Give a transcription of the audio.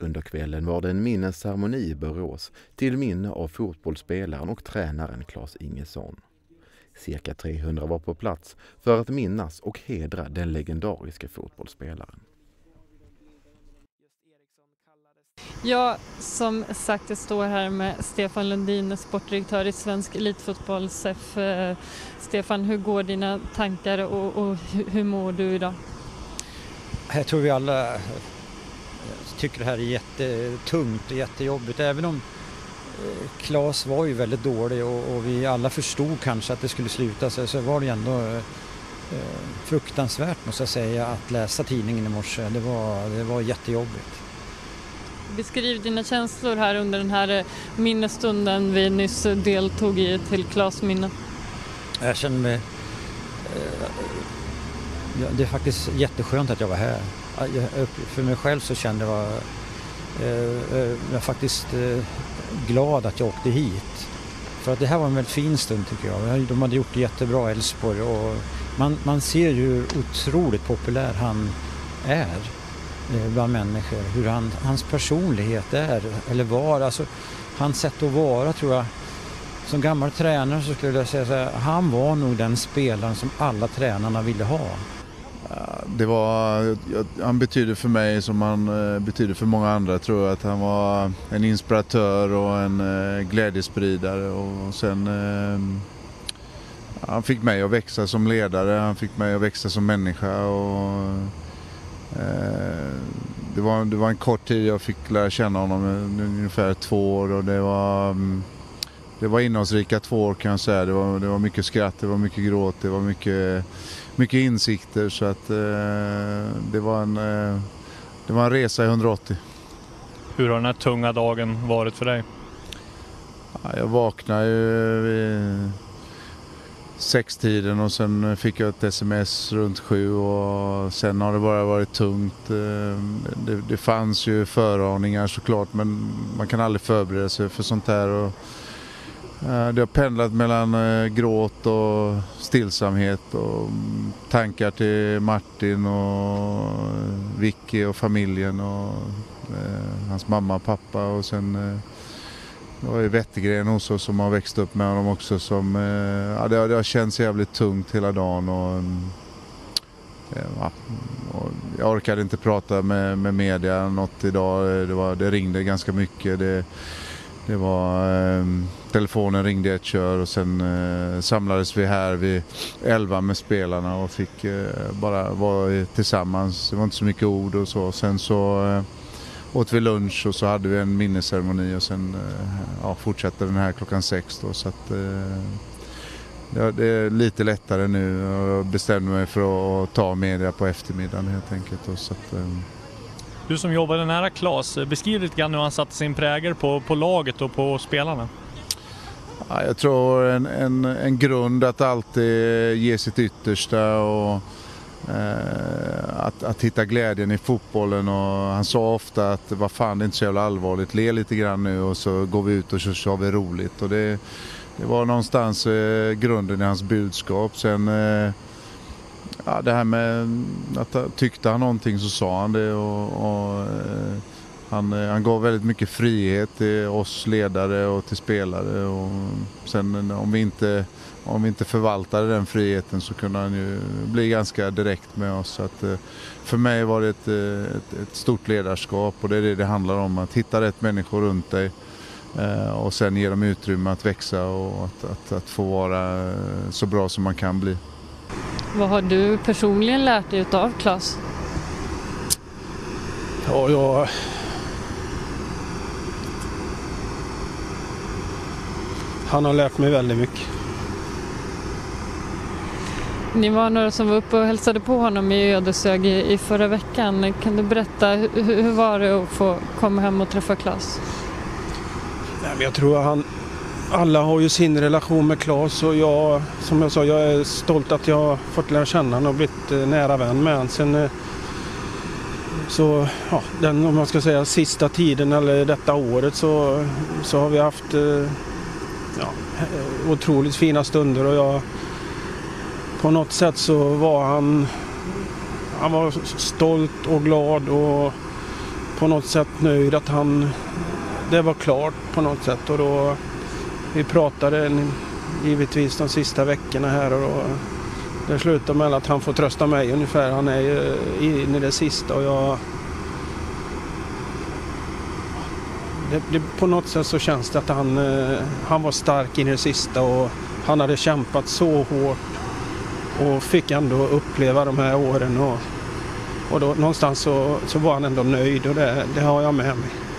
Under kvällen var det en minnesceremoni i Borås till minne av fotbollsspelaren och tränaren Claes Ingesson. Cirka 300 var på plats för att minnas och hedra den legendariska fotbollsspelaren. Ja, som sagt, jag står här med Stefan Lundin, sportdirektör i Svensk Elitfotboll SEF. Stefan, hur går dina tankar och hur mår du idag? Jag tror vi alla tycker det här är jättetungt och jättejobbigt. Även om Claes var ju väldigt dålig och vi alla förstod kanske att det skulle sluta sig, så var det ändå fruktansvärt, måste jag säga, att läsa tidningen i morse. Det var jättejobbigt. Beskriv dina känslor här under den här minnesstunden vi nyss deltog i till Claes minne. Jag känner mig... det är faktiskt jätteskönt att jag var här. För mig själv så kände jag faktiskt glad att jag åkte hit. För att det här var en väldigt fin stund, tycker jag. De hade gjort det jättebra, Elfsborg. Och man ser ju hur otroligt populär han är bland människor. Hur hans personlighet är, eller var. Alltså, hans sätt att vara, tror jag. Som gammal tränare så skulle jag säga så här, han var nog den spelaren som alla tränarna ville ha. Han betyder för mig som han betyder för många andra, tror jag, att han var en inspiratör och en glädjespridare, och sen han fick mig att växa som ledare, han fick mig att växa som människa, och det var en kort tid jag fick lära känna honom, ungefär 2 år, och det var innehållsrika 2 år, kan jag säga. Det var mycket skratt, det var mycket gråt, det var mycket insikter, så att det var en resa i 180. Hur har den här tunga dagen varit för dig? Jag vaknade ju vid 6-tiden och sen fick jag ett sms runt 7, och sen har det bara varit tungt. Det fanns ju föraningar såklart, men man kan aldrig förbereda sig för sånt här, och det har pendlat mellan gråt och stillsamhet och tankar till Martin och Vicky och familjen och hans mamma och pappa, och sen det var ju Wettergren också som har växt upp med honom också, som det har känts jävligt tungt hela dagen, och jag orkade inte prata med media något idag. Det ringde ganska mycket. Det var telefonen ringde ett kör, och sen samlades vi här vid 11 med spelarna och fick bara vara tillsammans. Det var inte så mycket ord och så. Sen så åt vi lunch och så hade vi en minnesceremoni, och sen fortsatte den här klockan 6 då, så att det är lite lättare nu, och jag bestämde mig för att ta media på eftermiddagen helt enkelt då, så att Du som jobbade nära Claes, beskriv lite grann hur han satte sin prägel på laget och på spelarna. Ja, jag tror en grund att alltid ge sitt yttersta, och att hitta glädjen i fotbollen, och han sa ofta att vad fan, det är inte så jävla allvarligt, le lite grann nu och så går vi ut och så har vi roligt, och det var någonstans grunden i hans budskap. Sen det här med att tyckte han någonting så sa han det, och han gav väldigt mycket frihet till oss ledare och till spelare, och sen om vi inte förvaltade den friheten så kunde han ju bli ganska direkt med oss. Så att för mig var det ett stort ledarskap, och det är det handlar om, att hitta rätt människor runt dig och sen ge dem utrymme att växa och att få vara så bra som man kan bli. Vad har du personligen lärt dig av Claes? Ja, han har lärt mig väldigt mycket. Ni var några som var uppe och hälsade på honom i Ödeshög i förra veckan. Kan du berätta, hur var det att få komma hem och träffa Claes? Jag tror att alla har ju sin relation med Claes, och jag, som jag sa, jag är stolt att jag har fått lära känna honom och blivit nära vän med honom. Sen så, den, om man ska säga sista tiden eller detta året, så har vi haft otroligt fina stunder, och jag på något sätt så var han var stolt och glad och på något sätt nöjd att det var klart på något sätt. Och då vi pratade givetvis de sista veckorna här och då, det slutar med att han får trösta mig ungefär. Han är ju in i det sista och på något sätt så känns det att han var stark in i det sista och han hade kämpat så hårt och fick ändå uppleva de här åren och då någonstans så var han ändå nöjd och det har jag med mig.